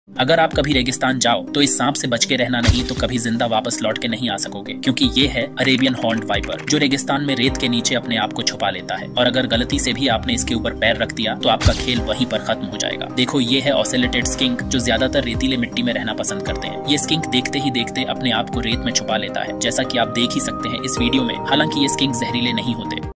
अगर आप कभी रेगिस्तान जाओ तो इस सांप से बच के रहना, नहीं तो कभी जिंदा वापस लौट के नहीं आ सकोगे, क्योंकि ये है अरेबियन हॉर्न्ड वाइपर, जो रेगिस्तान में रेत के नीचे अपने आप को छुपा लेता है। और अगर गलती से भी आपने इसके ऊपर पैर रख दिया तो आपका खेल वहीं पर खत्म हो जाएगा। देखो, ये है ऑसेलेटेड स्किंक, जो ज्यादातर रेतीले मिट्टी में रहना पसंद करते हैं। ये स्किंक देखते ही देखते अपने आप को रेत में छुपा लेता है, जैसा कि आप देख ही सकते हैं इस वीडियो में। हालांकि ये स्किंक जहरीले नहीं होते।